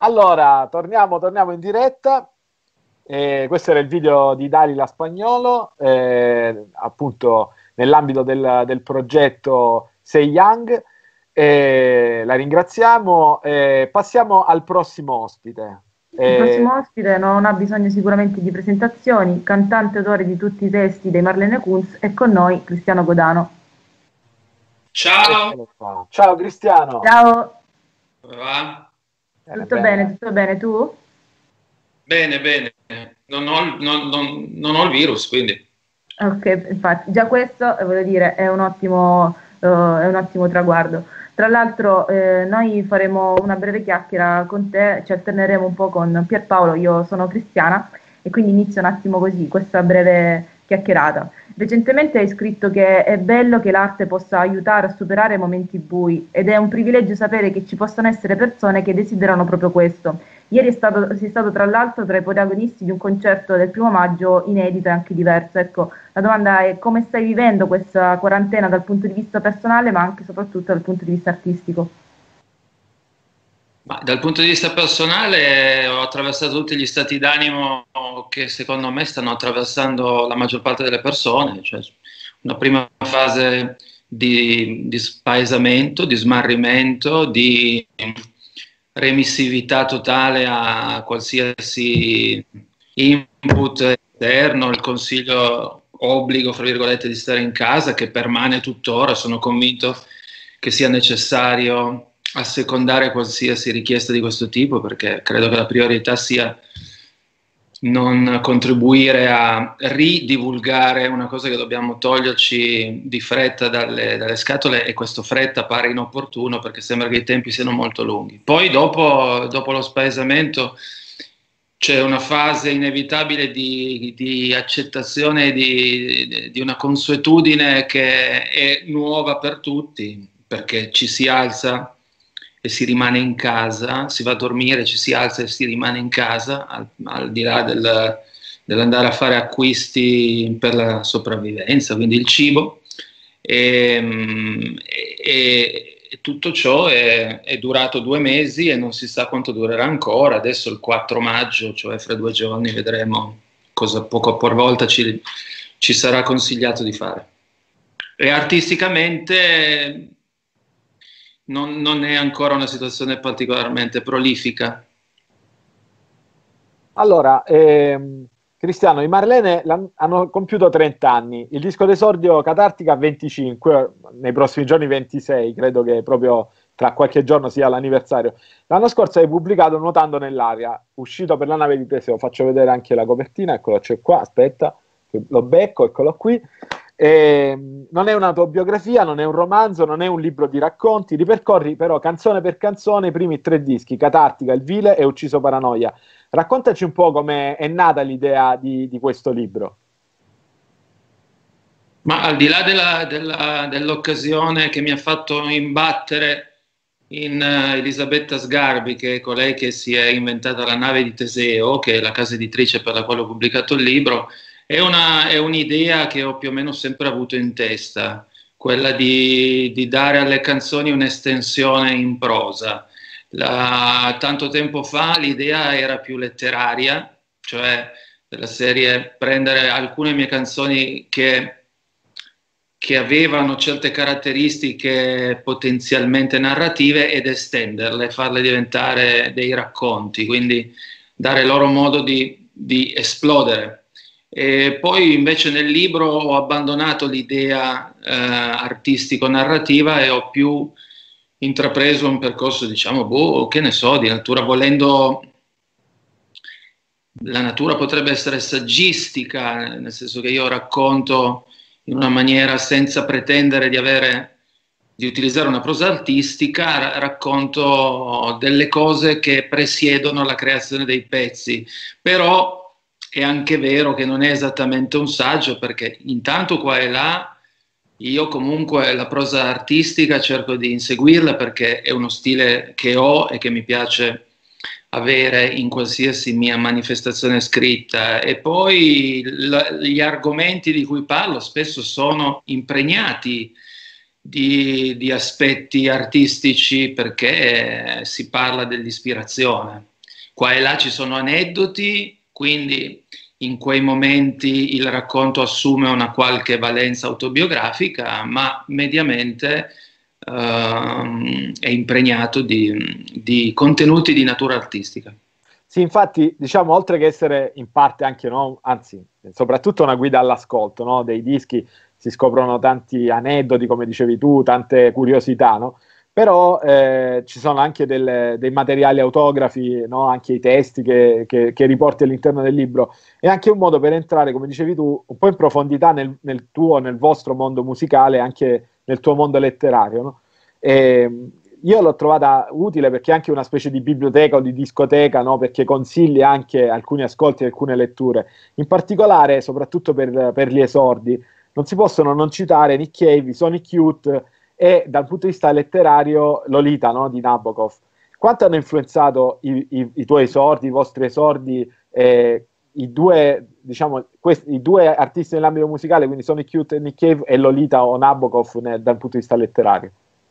Allora, torniamo in diretta. Questo era il video di Dalila Spagnolo, appunto nell'ambito del progetto Say Young. La ringraziamo. Passiamo al prossimo ospite. Il prossimo ospite non ha bisogno sicuramente di presentazioni, cantante autore di tutti i testi dei Marlene Kunz, è con noi Cristiano Godano. Ciao! Ciao Cristiano! Ciao! Come va? Tutto bene, tu? Bene, bene. Non ho il virus, quindi. Ok, infatti, già questo, voglio dire, è un ottimo traguardo. Tra l'altro, noi faremo una breve chiacchiera con te, ci alterneremo un po' con Pierpaolo, io sono Cristiana, e quindi inizio un attimo così, questa breve chiacchierata. Recentemente hai scritto che è bello che l'arte possa aiutare a superare momenti bui, ed è un privilegio sapere che ci possono essere persone che desiderano proprio questo. Ieri sei stato tra l'altro tra i protagonisti di un concerto del 1° maggio inedito e anche diverso. Ecco, la domanda è come stai vivendo questa quarantena dal punto di vista personale, ma anche e soprattutto dal punto di vista artistico? Ma dal punto di vista personale ho attraversato tutti gli stati d'animo che secondo me stanno attraversando la maggior parte delle persone, cioè una prima fase di spaesamento, di smarrimento, di remissività totale a qualsiasi input esterno, il consiglio obbligo, fra virgolette, di stare in casa, che permane tuttora. Sono convinto che sia necessario assecondare qualsiasi richiesta di questo tipo, perché credo che la priorità sia non contribuire a ridivulgare una cosa che dobbiamo toglierci di fretta dalle scatole, e questo fretta pare inopportuno perché sembra che i tempi siano molto lunghi. Poi dopo lo spaesamento c'è una fase inevitabile di accettazione di una consuetudine che è nuova per tutti, perché ci si alza e si rimane in casa, si va a dormire, ci si alza e si rimane in casa, al di là dell'andare a fare acquisti per la sopravvivenza, quindi il cibo, e tutto ciò è durato 2 mesi e non si sa quanto durerà ancora. Adesso il 4 maggio, cioè fra 2 giorni, vedremo cosa poco per volta ci sarà consigliato di fare. E artisticamente non è ancora una situazione particolarmente prolifica. Allora, Cristiano, i Marlene hanno compiuto 30 anni, il disco d'esordio Catartica 25, nei prossimi giorni 26, credo che proprio tra qualche giorno sia l'anniversario. L'anno scorso hai pubblicato Nuotando nell'aria, uscito per la nave di Teseo. Faccio vedere anche la copertina, eccolo, c'è qua, aspetta, lo becco, eccolo qui. Non è un'autobiografia, non è un romanzo, non è un libro di racconti, ripercorri però canzone per canzone i primi 3 dischi, Catartica, Il Vile e Ucciso Paranoia. Raccontaci un po' come è nata l'idea di questo libro. Ma al di là dell'occasione che mi ha fatto imbattere in Elisabetta Sgarbi, che è colei che si è inventata la nave di Teseo, che è la casa editrice per la quale ho pubblicato il libro, è un'idea che ho più o meno sempre avuto in testa, quella di dare alle canzoni un'estensione in prosa. Tanto tempo fa l'idea era più letteraria, cioè della serie prendere alcune mie canzoni che avevano certe caratteristiche potenzialmente narrative ed estenderle, farle diventare dei racconti, quindi dare loro modo di esplodere. E poi invece nel libro ho abbandonato l'idea artistico-narrativa e ho più intrapreso un percorso, diciamo, che ne so, di natura, volendo. La natura potrebbe essere saggistica, nel senso che io racconto in una maniera senza pretendere di utilizzare una prosa artistica, racconto delle cose che presiedono la creazione dei pezzi. Però è anche vero che non è esattamente un saggio, perché intanto qua e là io comunque la prosa artistica cerco di inseguirla, perché è uno stile che ho e che mi piace avere in qualsiasi mia manifestazione scritta. E poi gli argomenti di cui parlo spesso sono impregnati di aspetti artistici, perché si parla dell'ispirazione. qua e là ci sono aneddoti, quindi in quei momenti il racconto assume una qualche valenza autobiografica, ma mediamente è impregnato di contenuti di natura artistica. Sì, infatti, diciamo, oltre che essere in parte anche, no, anzi, soprattutto una guida all'ascolto, no, dei dischi, si scoprono tanti aneddoti, come dicevi tu, tante curiosità, no? Però ci sono anche dei materiali autografi, no? Anche i testi che riporti all'interno del libro. È anche un modo per entrare, come dicevi tu, un po' in profondità nel vostro mondo musicale, anche nel tuo mondo letterario, no? Io l'ho trovata utile perché è anche una specie di biblioteca o di discoteca, no? Perché consiglia anche alcuni ascolti e alcune letture. In particolare, soprattutto per gli esordi, non si possono non citare Nick Cave, Sonic Youth e dal punto di vista letterario Lolita, no? Di Nabokov. Quanto hanno influenzato i tuoi esordi, i vostri esordi, i due, diciamo, i due artisti nell'ambito musicale, quindi Sonic Youth e Nick Cave, e Lolita o Nabokov dal punto di vista letterario?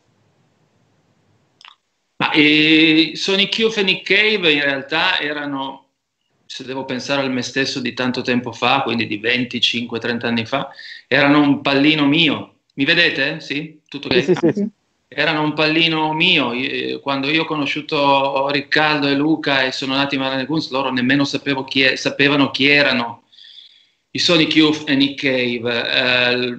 Ma Sonic Youth e Nick Cave in realtà erano, se devo pensare al me stesso di tanto tempo fa, quindi di 25-30 anni fa, erano un pallino mio. Mi vedete? Sì? Tutto ok? Sì. Erano un pallino mio. Quando io ho conosciuto Riccardo e Luca e sono nati Marlene Kunz, loro nemmeno sapevano chi erano i Sonic Youth e Nick Cave.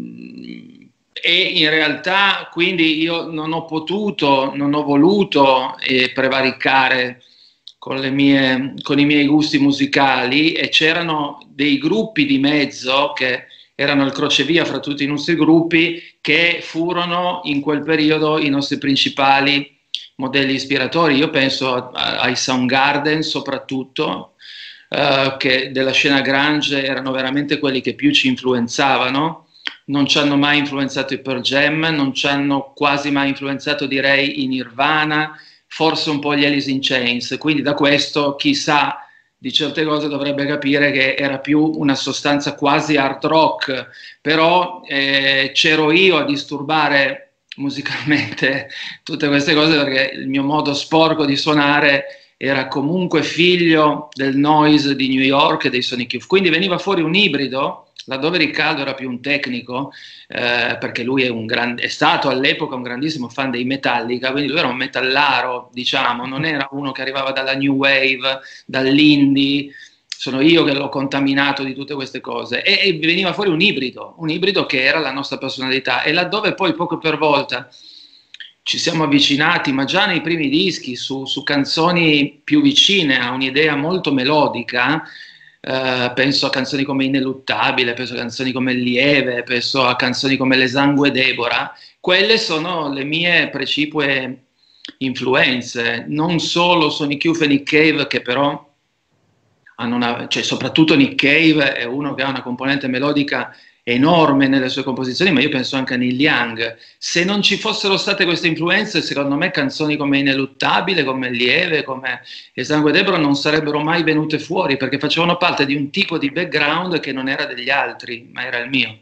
E in realtà quindi io non ho voluto prevaricare con i miei gusti musicali, e c'erano dei gruppi di mezzo che erano il crocevia fra tutti i nostri gruppi, che furono in quel periodo i nostri principali modelli ispiratori. Io penso ai Soundgarden soprattutto, che della scena grunge erano veramente quelli che più ci influenzavano. Non ci hanno mai influenzato i Pearl Jam, non ci hanno quasi mai influenzato, direi, i Nirvana, forse un po' gli Alice in Chains. Quindi da questo chi sa di certe cose dovrebbe capire che era più una sostanza quasi hard rock, però c'ero io a disturbare musicalmente tutte queste cose, perché il mio modo sporco di suonare era comunque figlio del noise di New York e dei Sonic Youth. Quindi veniva fuori un ibrido, laddove Riccardo era più un tecnico, perché lui è stato all'epoca un grandissimo fan dei Metallica, quindi lui era un metallaro, diciamo, non era uno che arrivava dalla New Wave, dall'indie. Sono io che l'ho contaminato di tutte queste cose, e veniva fuori un ibrido che era la nostra personalità. E laddove poi poco per volta ci siamo avvicinati, ma già nei primi dischi, su canzoni più vicine a un'idea molto melodica, penso a canzoni come Ineluttabile, penso a canzoni come Lieve, penso a canzoni come L'esangue Deborah. Quelle sono le mie precipue influenze, non solo Sonic Youth e Nick Cave, che però hanno cioè soprattutto Nick Cave è uno che ha una componente melodica enorme nelle sue composizioni, ma io penso anche a Neil Young. Se non ci fossero state queste influenze, secondo me canzoni come Ineluttabile, come Lieve, come L'esangue Deborah non sarebbero mai venute fuori, perché facevano parte di un tipo di background che non era degli altri, ma era il mio.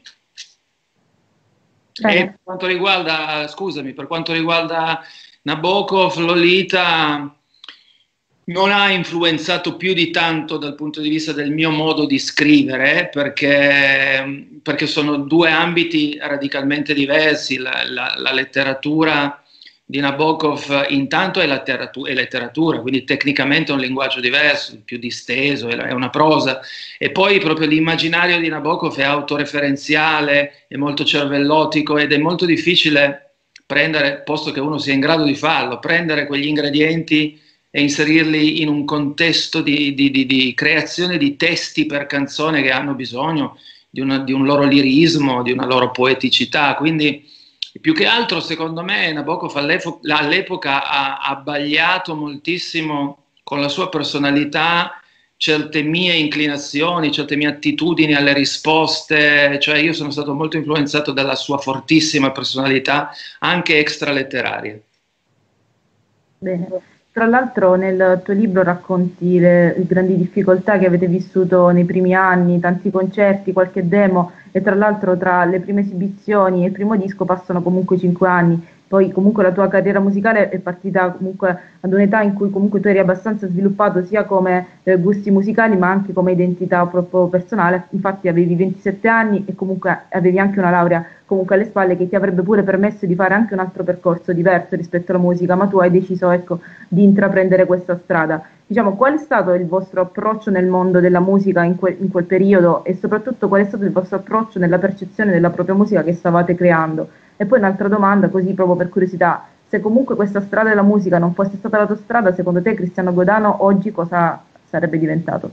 E per quanto riguarda Nabokov, Lolita non ha influenzato più di tanto dal punto di vista del mio modo di scrivere, perché sono due ambiti radicalmente diversi. La letteratura di Nabokov intanto è letteratura, quindi tecnicamente è un linguaggio diverso, più disteso, è una prosa, e poi proprio l'immaginario di Nabokov è autoreferenziale, è molto cervellotico, ed è molto difficile prendere, posto che uno sia in grado di farlo, prendere quegli ingredienti e inserirli in un contesto di creazione di testi per canzone che hanno bisogno di un loro lirismo, di una loro poeticità. Quindi più che altro, secondo me, Nabokov all'epoca ha abbagliato moltissimo con la sua personalità certe mie inclinazioni, certe mie attitudini alle risposte. Cioè io sono stato molto influenzato dalla sua fortissima personalità, anche extraletteraria. Bene. Tra l'altro nel tuo libro racconti le grandi difficoltà che avete vissuto nei primi anni, tanti concerti, qualche demo, e tra l'altro tra le prime esibizioni e il primo disco passano comunque 5 anni. poi comunque la tua carriera musicale è partita comunque ad un'età in cui comunque tu eri abbastanza sviluppato sia come gusti musicali ma anche come identità proprio personale, infatti avevi 27 anni e comunque avevi anche una laurea comunque alle spalle che ti avrebbe pure permesso di fare anche un altro percorso diverso rispetto alla musica, ma tu hai deciso, ecco, di intraprendere questa strada. Diciamo, qual è stato il vostro approccio nel mondo della musica in quel periodo e soprattutto qual è stato il vostro approccio nella percezione della propria musica che stavate creando? E poi un'altra domanda, così proprio per curiosità, se comunque questa strada della musica non fosse stata la tua strada, secondo te Cristiano Godano oggi cosa sarebbe diventato?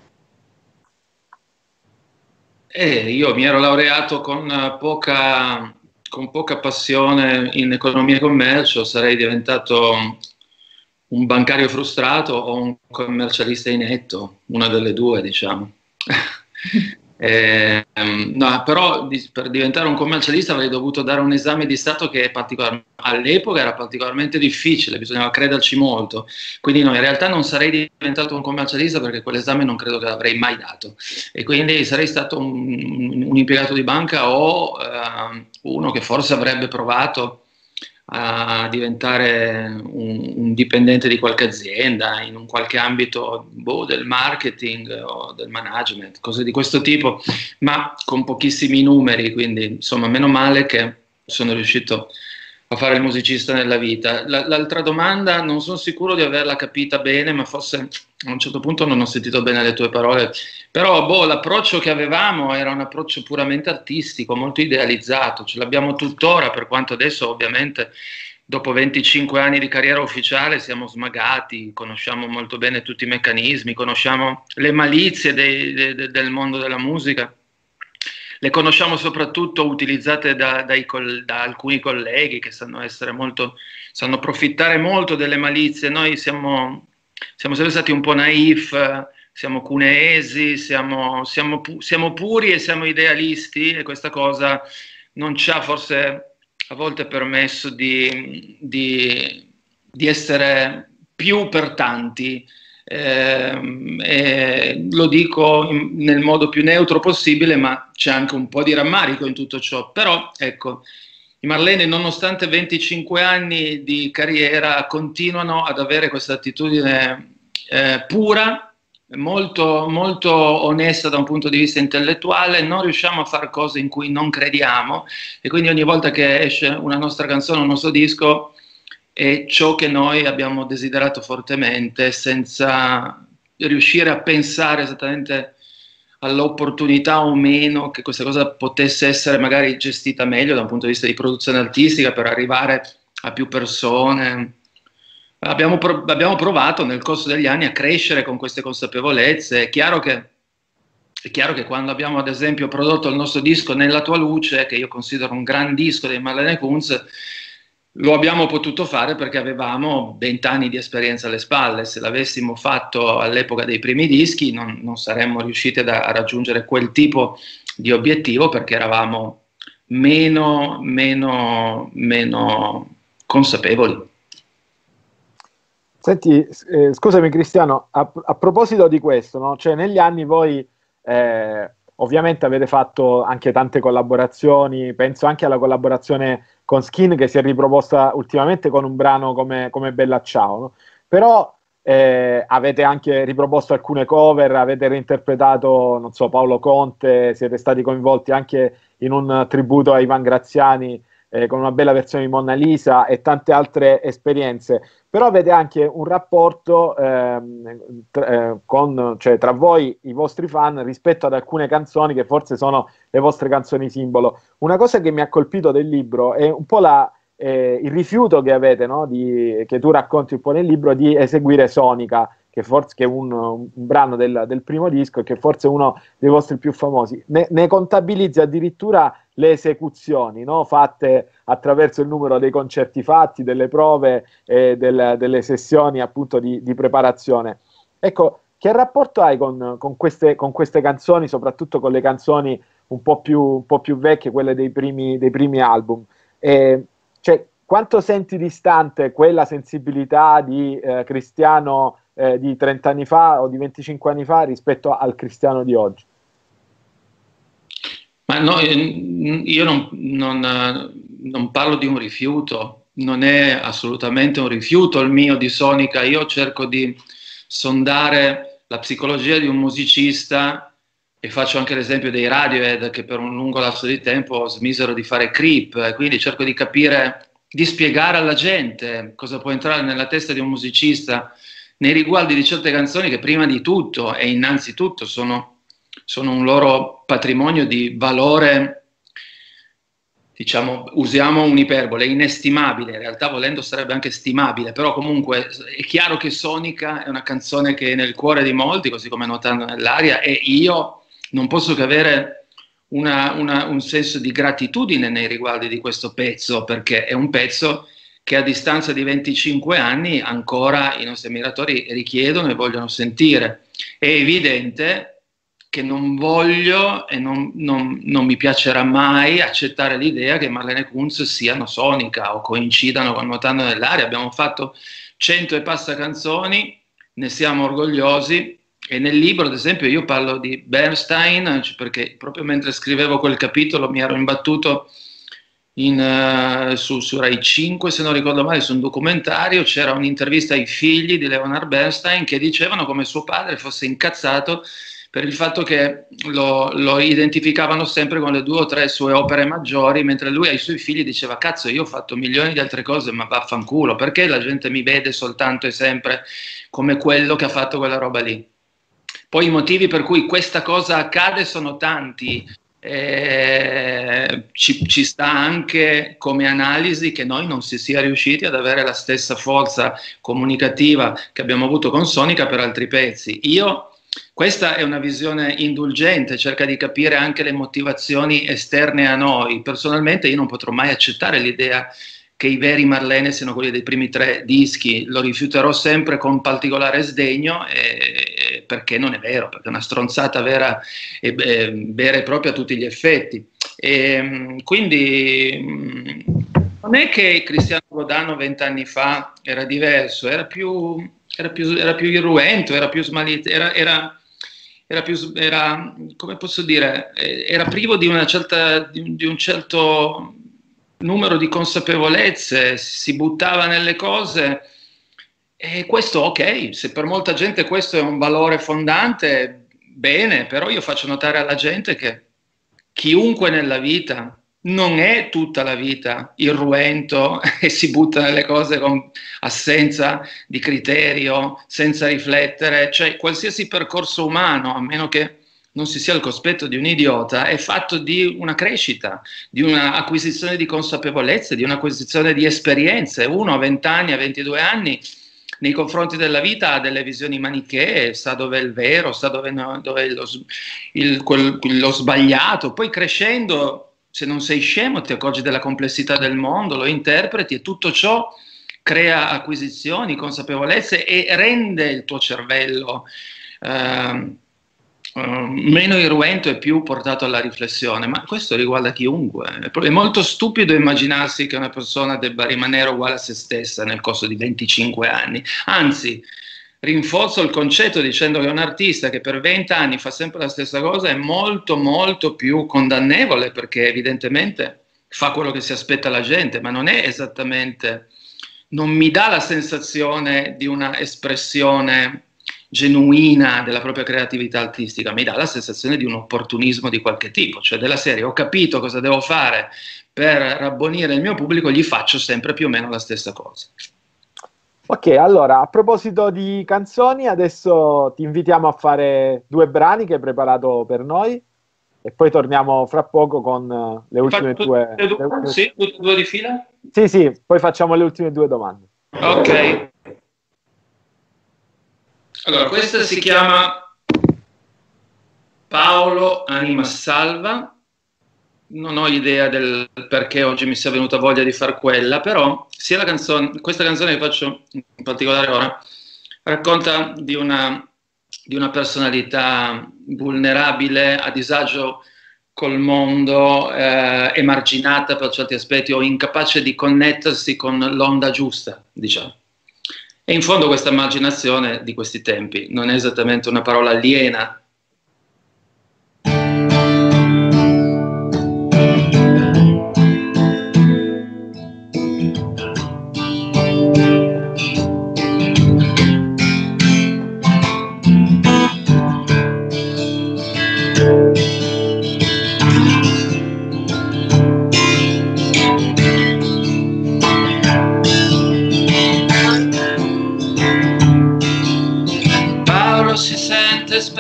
Io mi ero laureato con poca passione in economia e commercio, sarei diventato un bancario frustrato o un commercialista inetto, una delle due, diciamo. No, però per diventare un commercialista avrei dovuto dare un esame di Stato che all'epoca era particolarmente difficile, bisognava crederci molto, quindi no, in realtà non sarei diventato un commercialista perché quell'esame non credo che l'avrei mai dato e quindi sarei stato un impiegato di banca o uno che forse avrebbe provato a diventare un dipendente di qualche azienda in un qualche ambito del marketing o del management, cose di questo tipo, ma con pochissimi numeri, quindi insomma meno male che sono riuscito a fare il musicista nella vita. L'altra domanda non sono sicuro di averla capita bene, ma forse a un certo punto non ho sentito bene le tue parole, però l'approccio che avevamo era un approccio puramente artistico, molto idealizzato, ce l'abbiamo tuttora, per quanto adesso ovviamente dopo 25 anni di carriera ufficiale siamo smagati, conosciamo molto bene tutti i meccanismi, conosciamo le malizie del mondo della musica, le conosciamo soprattutto utilizzate da alcuni colleghi che sanno approfittare molto delle malizie. Noi siamo sempre stati un po' naif, siamo cuneesi, siamo puri e siamo idealisti e questa cosa non ci ha forse a volte permesso di essere più per tanti. Lo dico nel modo più neutro possibile, ma c'è anche un po' di rammarico in tutto ciò. Però ecco, i Marlene, nonostante 25 anni di carriera, continuano ad avere questa attitudine pura, molto, molto onesta da un punto di vista intellettuale. Non riusciamo a fare cose in cui non crediamo e quindi ogni volta che esce una nostra canzone, un nostro disco, è ciò che noi abbiamo desiderato fortemente, senza riuscire a pensare esattamente all'opportunità o meno che questa cosa potesse essere magari gestita meglio da un punto di vista di produzione artistica per arrivare a più persone. Abbiamo provato nel corso degli anni a crescere con queste consapevolezze. È chiaro che quando abbiamo ad esempio prodotto il nostro disco Nella tua luce, che io considero un gran disco dei Marlene Kunz, lo abbiamo potuto fare perché avevamo 20 anni di esperienza alle spalle. Se l'avessimo fatto all'epoca dei primi dischi non saremmo riusciti a raggiungere quel tipo di obiettivo perché eravamo meno consapevoli. Senti, scusami Cristiano, a proposito di questo, no? Cioè, negli anni voi ovviamente avete fatto anche tante collaborazioni, penso anche alla collaborazione con Skin che si è riproposta ultimamente con un brano come Bella Ciao, no? Però avete anche riproposto alcune cover, avete reinterpretato, non so, Paolo Conte, siete stati coinvolti anche in un tributo a Ivan Graziani con una bella versione di Monna Lisa e tante altre esperienze. Però avete anche un rapporto tra voi, i vostri fan, rispetto ad alcune canzoni che forse sono le vostre canzoni simbolo. Una cosa che mi ha colpito del libro è un po' il rifiuto che avete, no? Che tu racconti un po' nel libro, di eseguire Sonica, che forse è un brano del primo disco e che forse è uno dei vostri più famosi. Ne contabilizzi addirittura le esecuzioni, no? Fatte attraverso il numero dei concerti fatti, delle prove, delle sessioni appunto di preparazione. Ecco, che rapporto hai con queste canzoni, soprattutto con le canzoni un po' più vecchie, quelle dei primi album? Cioè, quanto senti distante quella sensibilità di Cristiano di 30 anni fa o di 25 anni fa rispetto al Cristiano di oggi? Ma no, io non parlo di un rifiuto, non è assolutamente un rifiuto il mio di sonica. Io cerco di sondare la psicologia di un musicista e faccio anche l'esempio dei Radiohead, che per un lungo lasso di tempo smisero di fare Creep, e quindi cerco di capire, di spiegare alla gente cosa può entrare nella testa di un musicista nei riguardi di certe canzoni che prima di tutto e innanzitutto sono un loro patrimonio di valore, diciamo, usiamo un'iperbole, inestimabile, in realtà volendo sarebbe anche stimabile, però comunque è chiaro che Sonica è una canzone che è nel cuore di molti, così come Nuotando nell'aria, e io non posso che avere un senso di gratitudine nei riguardi di questo pezzo, perché è un pezzo che a distanza di 25 anni ancora i nostri ammiratori richiedono e vogliono sentire. È evidente che non voglio e non mi piacerà mai accettare l'idea che Marlene Kunz siano sonica o coincidano con Nuotando nell'aria. Abbiamo fatto 100 e passa canzoni, ne siamo orgogliosi, e nel libro, ad esempio, io parlo di Bernstein, perché proprio mentre scrivevo quel capitolo mi ero imbattuto su Rai 5, se non ricordo male, su un documentario. C'era un'intervista ai figli di Leonard Bernstein che dicevano come suo padre fosse incazzato per il fatto che lo identificavano sempre con le 2 o 3 sue opere maggiori, mentre lui ai suoi figli diceva: cazzo, io ho fatto milioni di altre cose, ma vaffanculo, perché la gente mi vede soltanto e sempre come quello che ha fatto quella roba lì? Poi i motivi per cui questa cosa accade sono tanti. Ci sta anche come analisi che noi non si sia riusciti ad avere la stessa forza comunicativa che abbiamo avuto con Sonica per altri pezzi. Questa è una visione indulgente, cerca di capire anche le motivazioni esterne a noi. Personalmente io non potrò mai accettare l'idea che i veri Marlene siano quelli dei primi 3 dischi, lo rifiuterò sempre con particolare sdegno, perché non è vero, perché è una stronzata vera e propria a tutti gli effetti. Quindi non è che Cristiano Godano 20 anni fa era diverso, era più irruento, era più smalito, come posso dire, era privo di un certo numero di consapevolezze, si buttava nelle cose, e questo, ok, se per molta gente questo è un valore fondante, bene, però io faccio notare alla gente che chiunque nella vita non è tutta la vita irruento e si butta nelle cose con assenza di criterio, senza riflettere. Cioè qualsiasi percorso umano, a meno che non si sia al cospetto di un idiota, è fatto di una crescita, di un'acquisizione di consapevolezze, di un'acquisizione di esperienze. Uno a 20 anni, a 22 anni, nei confronti della vita ha delle visioni manichee, sa dove è il vero, sa dove è lo sbagliato. Poi crescendo, se non sei scemo, ti accorgi della complessità del mondo, lo interpreti, e tutto ciò crea acquisizioni, consapevolezze e rende il tuo cervello meno irruento e più portato alla riflessione. Ma questo riguarda chiunque. È molto stupido immaginarsi che una persona debba rimanere uguale a se stessa nel corso di 25 anni. Anzi, rinforzo il concetto dicendo che un artista che per 20 anni fa sempre la stessa cosa è molto molto più condannevole, perché evidentemente fa quello che si aspetta la gente, ma non è esattamente, non mi dà la sensazione di una espressione genuina della propria creatività artistica, mi dà la sensazione di un opportunismo di qualche tipo, cioè della serie: ho capito cosa devo fare per rabbonire il mio pubblico, gli faccio sempre più o meno la stessa cosa. Ok, allora, a proposito di canzoni, adesso ti invitiamo a fare 2 brani che hai preparato per noi e poi torniamo fra poco con le ultime due. Sì, tutte e 2 di fila? Sì, poi facciamo le ultime 2 domande. Ok. Allora, questa si chiama Paolo Anima Salva. Non ho idea del perché oggi mi sia venuta voglia di far quella, però sia questa canzone che faccio in particolare ora racconta di una personalità vulnerabile, a disagio col mondo, emarginata per certi aspetti o incapace di connettersi con l'onda giusta, diciamo. E in fondo questa emarginazione di questi tempi non è esattamente una parola aliena.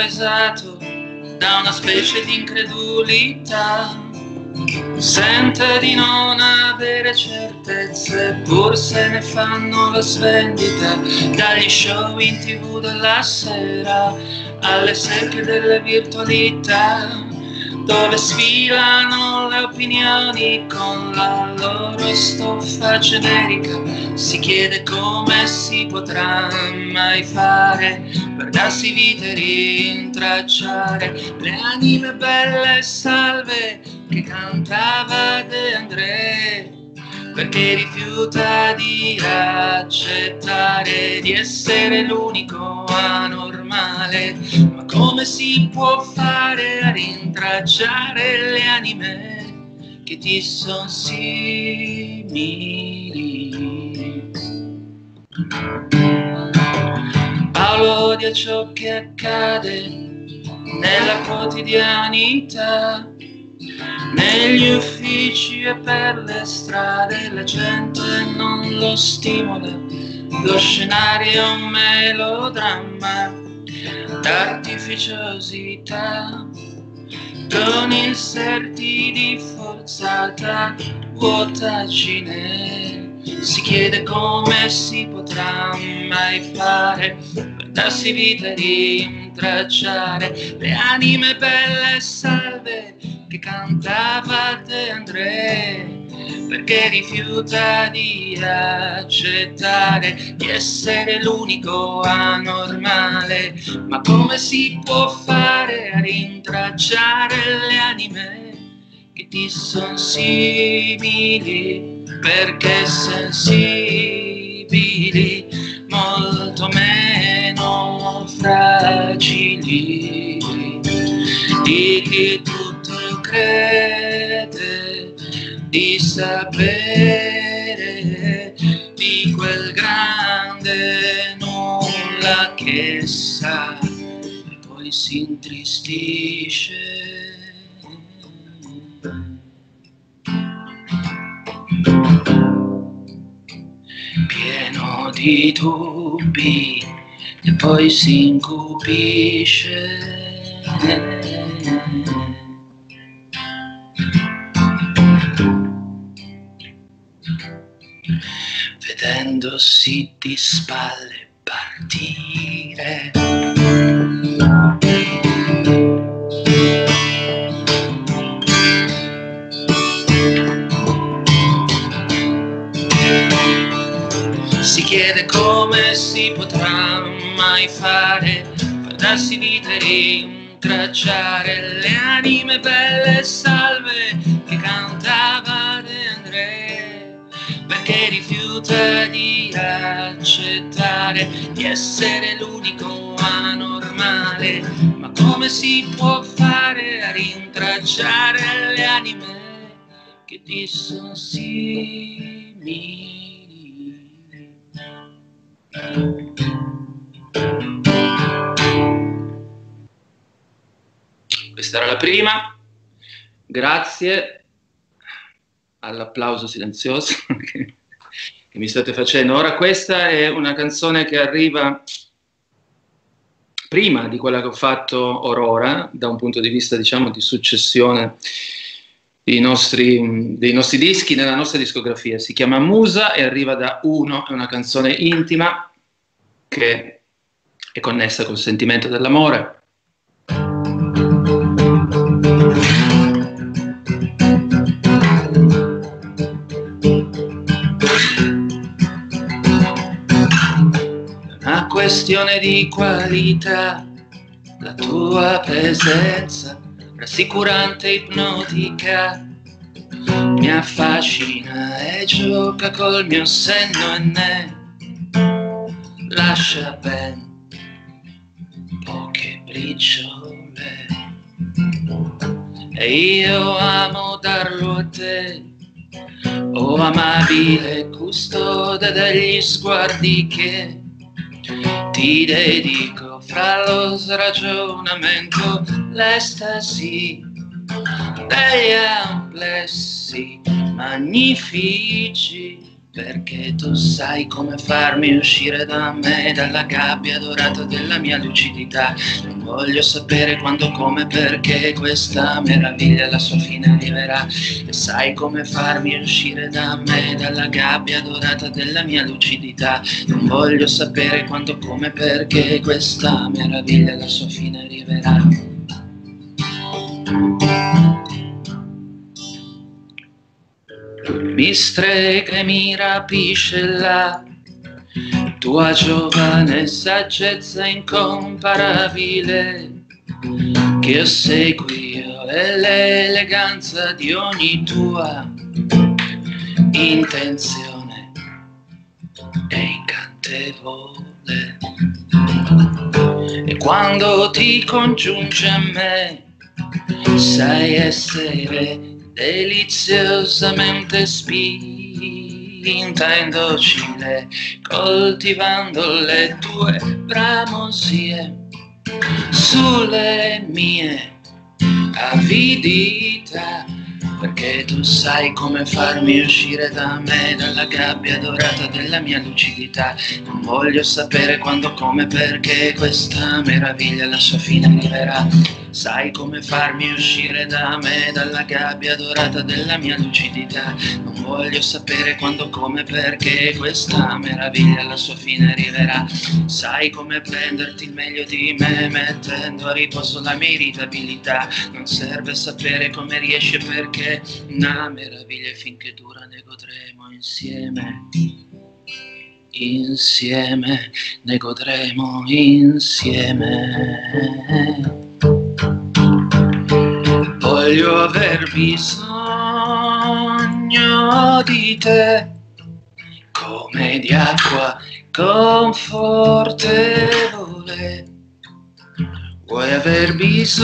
spaesato da una specie di incredulità. Sente di non avere certezze, pur se ne fanno la svendita, dagli show in TV della sera alle secche delle virtualità, dove sfilano le opinioni con la loro stoffa generica. Si chiede come si potrà mai fare per darsi vita e rintracciare le anime belle e salve che cantava De André, perché rifiuta di accettare di essere l'unico anormale. Ma come si può fare a rintracciare le anime che ti sono simili? Paolo odia ciò che accade nella quotidianità, negli uffici e per le strade. La gente non lo stimola, lo scenario è un melodramma d'artificiosità, con inserti di forzata vuotagine. Si chiede come si potrà mai fare per darsi vita e rintracciare le anime belle e salve che cantava De André, perché rifiuta di accettare di essere l'unico anormale. Ma come si può fare a rintracciare le anime che ti sono simili? Perché sensibili, molto meno fragili di chi tutto crede di sapere, di quel grande nulla che sa e poi si intristisce. Pieno di dubbi e poi si incupisce. Vedendosi di spalle partire. Si chiede come si potrà mai fare per darsi vita e rintracciare le anime belle e salve che cantava De André, perché rifiuta di accettare di essere l'unico anormale. Ma come si può fare a rintracciare le anime che ti sono simili? Questa era la prima, grazie all'applauso silenzioso che mi state facendo. Ora questa è una canzone che arriva prima di quella che ho fatto Aurora, da un punto di vista, diciamo, di successione dei nostri dischi nella nostra discografia. Si chiama Musa e arriva da Uno, è una canzone intima che è connessa col sentimento dell'amore. Una questione di qualità, la tua presenza rassicurante e ipnotica mi affascina e gioca col mio senno e ne lascia ben poche briciole. E io amo darlo a te, o amabile custode degli sguardi che ti dedico fra lo sragionamento, l'estasi degli amplessi magnifici perché tu sai come farmi uscire da me, dalla gabbia dorata della mia lucidità. Non voglio sapere quando, come, perché questa meraviglia alla sua fine arriverà. E sai come farmi uscire da me, dalla gabbia dorata della mia lucidità. Non voglio sapere quando, come, perché questa meraviglia alla sua fine arriverà. Mi strega e mi rapisce la tua giovane saggezza incomparabile, che io seguio, e l'eleganza di ogni tua intenzione è incantevole. E quando ti congiunge a me, sai essere deliziosamente spinta, indocile, coltivando le tue bramosie sulle mie avidità, perché tu sai come farmi uscire da me, dalla gabbia dorata della mia lucidità. Non voglio sapere quando, come, perché questa meraviglia alla sua fine arriverà. Sai come farmi uscire da me, dalla gabbia dorata della mia lucidità. Non voglio sapere quando, come, perché questa meraviglia alla sua fine arriverà. Sai come prenderti il meglio di me, mettendo a riposo la mia irritabilità. Non serve sapere come riesci e perché, una meraviglia finché dura ne godremo insieme. Insieme ne godremo insieme. Voglio aver bisogno di te come di acqua confortevole. Vuoi aver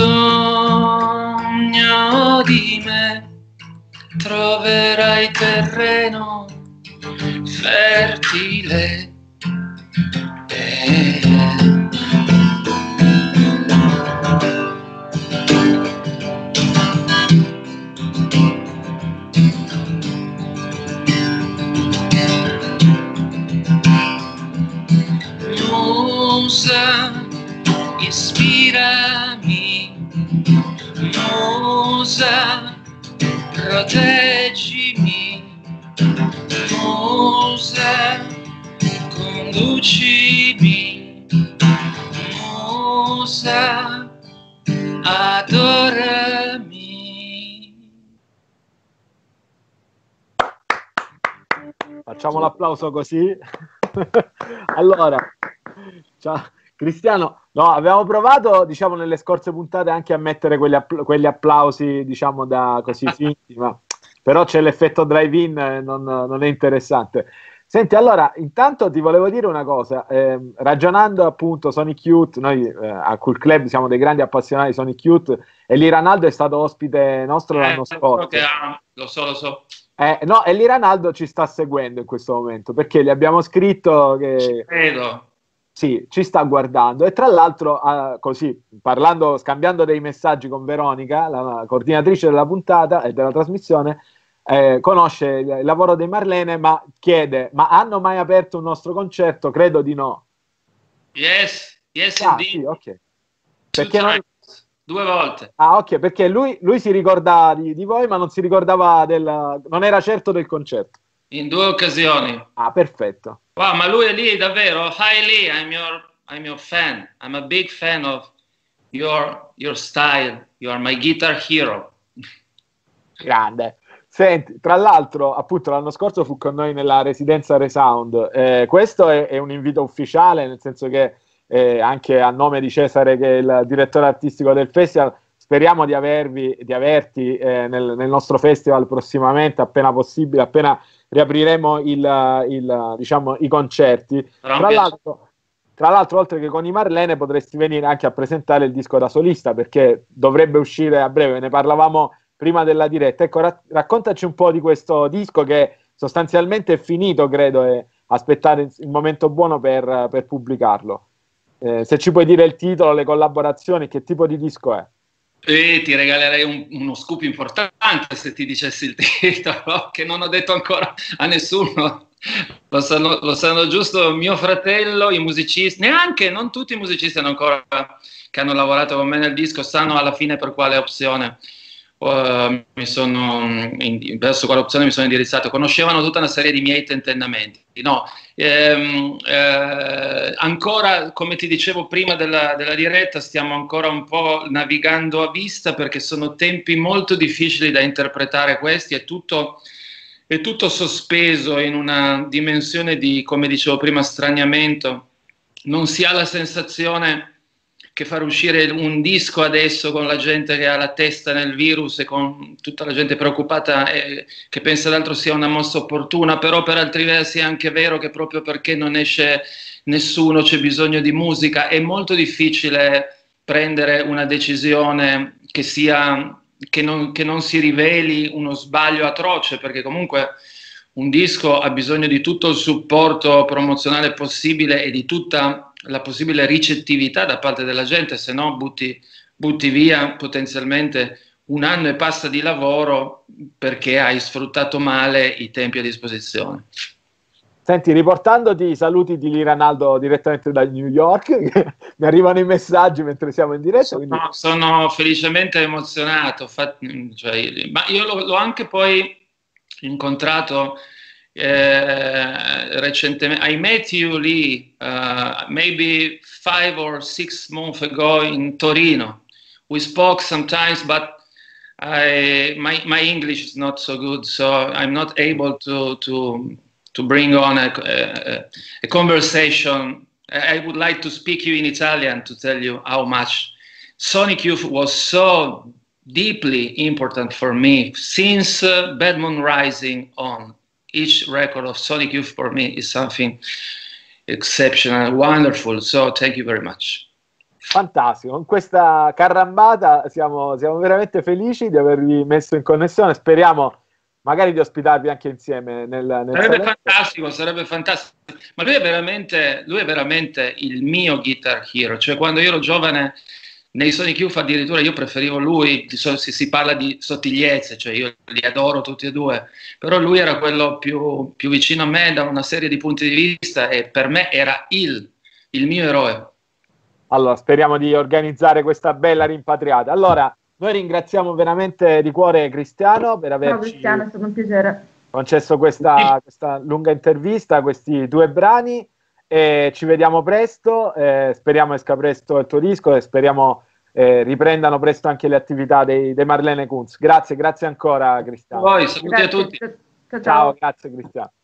bisogno di me, troverai terreno fertile. Musa, ispirami, musa, proteggimi, musa, conducimi, musa, adorami. Facciamo l'applauso così. Allora, ciao Cristiano. No, avevamo provato, diciamo, nelle scorse puntate anche a mettere quegli applausi, diciamo, da così finti, ma però c'è l'effetto drive-in, non è interessante. Senti, allora, intanto ti volevo dire una cosa, ragionando appunto Sonic Youth, noi a Cool Club siamo dei grandi appassionati di Sonic Youth, e Liranaldo è stato ospite nostro l'anno scorso. Lo so. No, e Liranaldo ci sta seguendo in questo momento, perché gli abbiamo scritto che... Credo. Sì, ci sta guardando, e tra l'altro, così, scambiando dei messaggi con Veronica, la coordinatrice della puntata e della trasmissione, conosce il lavoro dei Marlene, ma chiede: ma hanno mai aperto un nostro concerto? Credo di no. Yes, indeed. Sì, ok. Due volte. Ah, ok, perché lui si ricorda di voi, ma non si ricordava non era certo del concerto. In due occasioni. Ah, perfetto. Wow, ma lui è lì davvero. Hi Lee, I'm your fan. I'm a big fan of your style. You are my guitar hero. Grande. Senti, tra l'altro, appunto, l'anno scorso fu con noi nella residenza Resound. Questo è un invito ufficiale, nel senso che anche a nome di Cesare, che è il direttore artistico del festival, speriamo di averti nel nostro festival prossimamente, appena possibile, appena riapriremo diciamo, i concerti. Tra l'altro, oltre che con i Marlene, potresti venire anche a presentare il disco da solista, perché dovrebbe uscire a breve, ne parlavamo prima della diretta. Ecco, raccontaci un po' di questo disco, che sostanzialmente è finito, credo, e aspettare il momento buono per pubblicarlo. Se ci puoi dire il titolo, le collaborazioni, che tipo di disco è? Ti regalerei uno scoop importante se ti dicessi il titolo, che non ho detto ancora a nessuno. Lo sanno giusto mio fratello, i musicisti, neanche, non tutti i musicisti che hanno lavorato con me nel disco sanno alla fine per quale opzione verso quale opzione mi sono indirizzato. Conoscevano tutta una serie di miei tentennamenti. No, ancora, come ti dicevo prima della diretta, stiamo ancora un po' navigando a vista, perché sono tempi molto difficili da interpretare questi, è tutto sospeso in una dimensione di, come dicevo prima, straniamento. Non si ha la sensazione che far uscire un disco adesso con la gente che ha la testa nel virus e con tutta la gente preoccupata e che pensa l'altro sia una mossa opportuna, però per altri versi è anche vero che proprio perché non esce nessuno c'è bisogno di musica. È molto difficile prendere una decisione che non si riveli uno sbaglio atroce, perché comunque un disco ha bisogno di tutto il supporto promozionale possibile e di tutta la possibile ricettività da parte della gente, se no butti via potenzialmente un anno e passa di lavoro perché hai sfruttato male i tempi a disposizione. Senti, riportandoti i saluti di Liranaldo direttamente da New York, mi arrivano i messaggi mentre siamo in diretta. Sono felicemente emozionato, ma io l'ho anche poi incontrato recentemente. I met you, Lee, maybe 5 or 6 months ago in Torino. We spoke sometimes, but my English is not so good, so I'm not able to bring on a conversation. I would like to speak you in Italian to tell you how much Sonic Youth was so deeply important for me since Bad Moon Rising on. Each record of Sonic Youth for me is something exceptional, wonderful, so thank you very much. Fantastico, con questa carrambata siamo veramente felici di avervi messo in connessione, speriamo magari di ospitarvi anche insieme nel sarebbe fantastico, ma lui è veramente il mio guitar hero, cioè quando io ero giovane nei Sonic Youth addirittura io preferivo lui, si parla di sottigliezze, cioè io li adoro tutti e due, però lui era quello più vicino a me da una serie di punti di vista e per me era il mio eroe. Allora, speriamo di organizzare questa bella rimpatriata. Allora, noi ringraziamo veramente di cuore Cristiano per averci Cristiano, è stato un piacere. Concesso questa lunga intervista, questi 2 brani. E ci vediamo presto, speriamo esca presto il tuo disco e speriamo riprendano presto anche le attività dei Marlene Kunz. Grazie ancora Cristiano. Saluti a tutti. Ciao, grazie Cristiano.